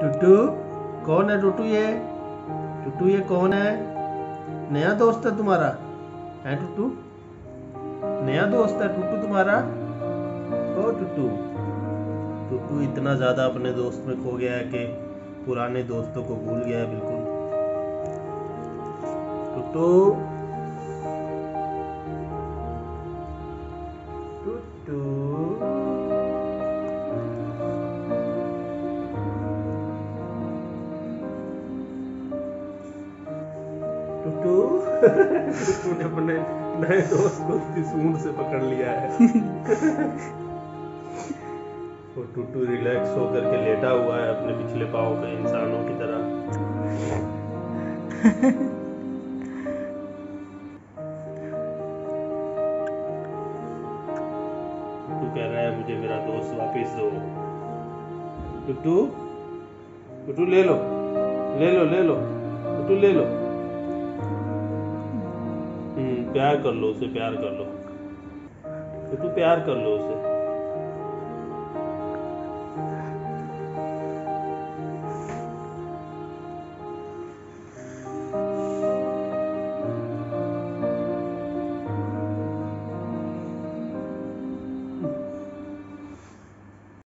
टुटू, कौन है टुटू ये? टुटू ये कौन है? नया दोस्त है तुम्हारा? है टुटू? नया दोस्त है टुटू तुम्हारा? ओ टुटू, टुटू इतना ज्यादा अपने दोस्त में खो गया है कि पुराने दोस्तों को भूल गया है बिल्कुल। टुटू, टुटू, टुटू टुटू ने अपने नए दोस्त को उसकी सूंड से पकड़ लिया है। वो टुटू रिलैक्स होकर के लेटा हुआ है अपने पिछले पाँव पे इंसानों की तरह। टुटू कह रहा है मुझे मेरा दोस्त वापस दो। टुटू, टुटू ले लो, ले लो, ले लो, टुटू ले लो। प्यार कर लो उसे, प्यार कर लो टुटू, प्यार कर लो उसे।